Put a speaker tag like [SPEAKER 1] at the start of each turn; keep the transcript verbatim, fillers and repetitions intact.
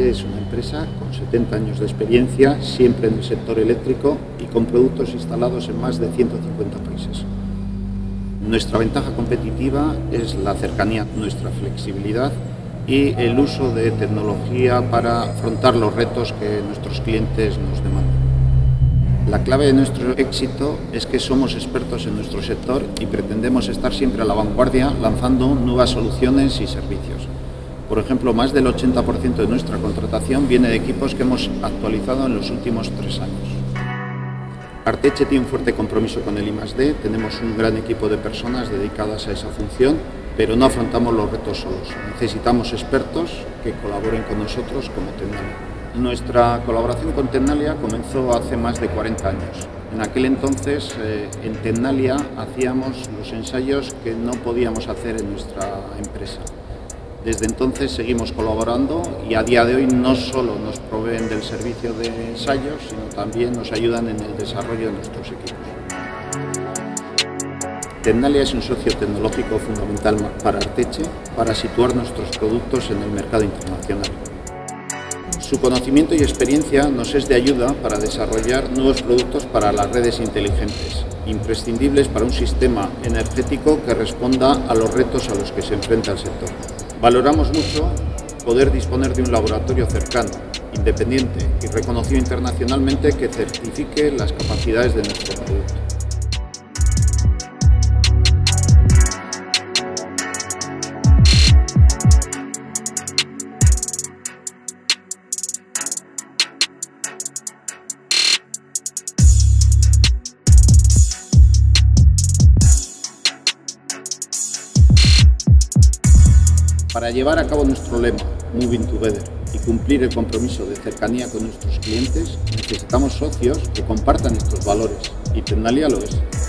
[SPEAKER 1] Arteche es una empresa con setenta años de experiencia, siempre en el sector eléctrico y con productos instalados en más de ciento cincuenta países. Nuestra ventaja competitiva es la cercanía, nuestra flexibilidad y el uso de tecnología para afrontar los retos que nuestros clientes nos demandan. La clave de nuestro éxito es que somos expertos en nuestro sector y pretendemos estar siempre a la vanguardia lanzando nuevas soluciones y servicios. Por ejemplo, más del ochenta por ciento de nuestra contratación viene de equipos que hemos actualizado en los últimos tres años. Arteche tiene un fuerte compromiso con el I más D, tenemos un gran equipo de personas dedicadas a esa función, pero no afrontamos los retos solos. Necesitamos expertos que colaboren con nosotros como Tennalia. Nuestra colaboración con Tennalia comenzó hace más de cuarenta años. En aquel entonces, eh, en Tennalia hacíamos los ensayos que no podíamos hacer en nuestra empresa. Desde entonces seguimos colaborando y a día de hoy no solo nos proveen del servicio de ensayos, sino también nos ayudan en el desarrollo de nuestros equipos. Tennalia es un socio tecnológico fundamental para Arteche para situar nuestros productos en el mercado internacional. Su conocimiento y experiencia nos es de ayuda para desarrollar nuevos productos para las redes inteligentes, imprescindibles para un sistema energético que responda a los retos a los que se enfrenta el sector. Valoramos mucho poder disponer de un laboratorio cercano, independiente y reconocido internacionalmente que certifique las capacidades de nuestro producto. Para llevar a cabo nuestro lema, Moving Together, y cumplir el compromiso de cercanía con nuestros clientes, necesitamos socios que compartan estos valores, y Tennalia lo es.